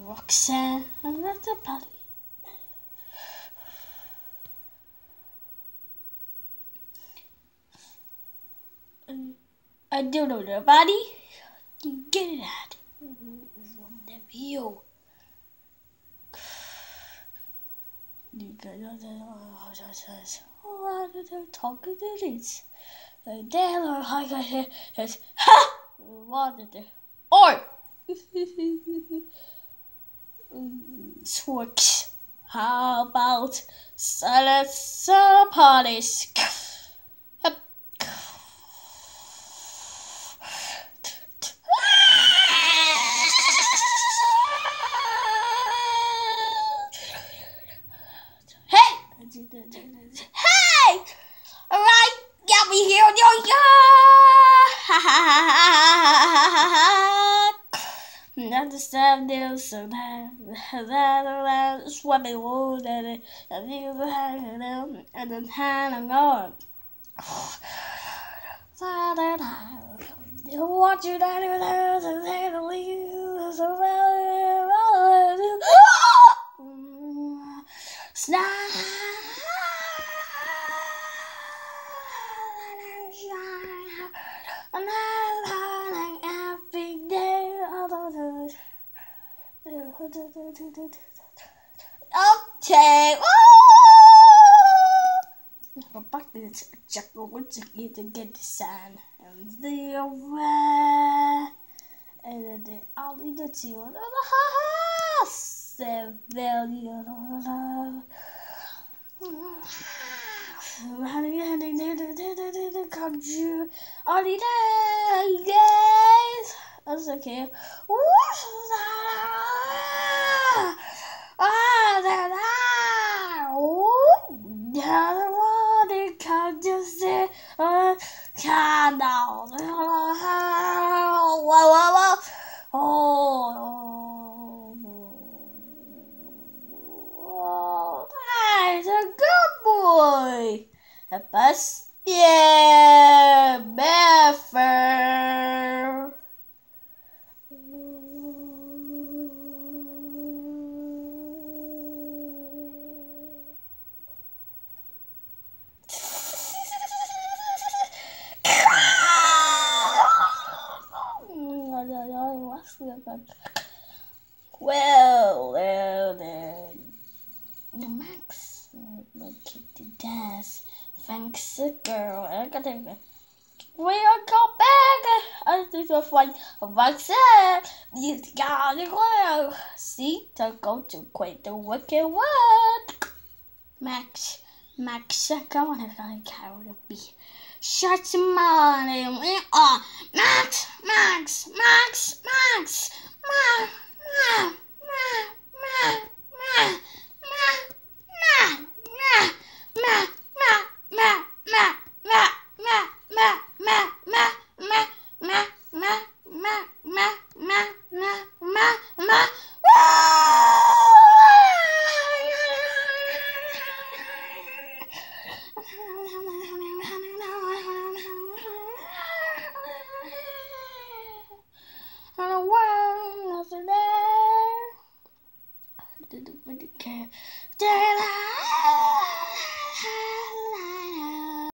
Roxanne, and that's a buddy. I don't know the body. You get it out. The view. You get talking to this. Then I got it. Ha! What did it? Or Switch. How about silence parties? Hey! Alright, get me here, yo! Understand this, so that swimming wood and then hang on. What you Okay. Go back to check to get the sun and the and the I'll leave the two come you all the days. That's okay. Oh, that's a good boy. A bus, yeah, better. Well, Max, my kid to dance. Thanks, girl. I got to. We are come back. I think we'll find a vaccine. These guys are see to go to quit the wicked work. Max, come on, I gotta carry the beat. Shut your money. Max.